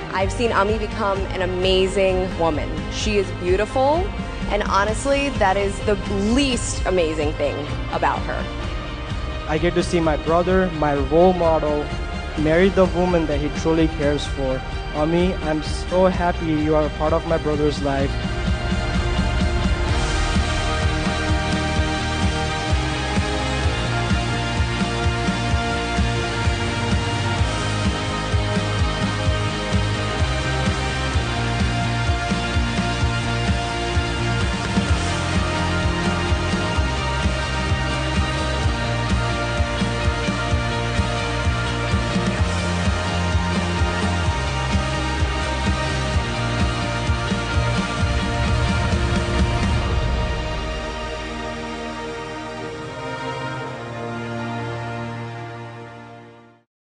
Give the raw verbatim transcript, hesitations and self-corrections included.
I've seen Ami become an amazing woman. She is beautiful, and honestly, that is the least amazing thing about her. I get to see my brother, my role model, marry the woman that he truly cares for. Ami, I'm so happy you are a part of my brother's life.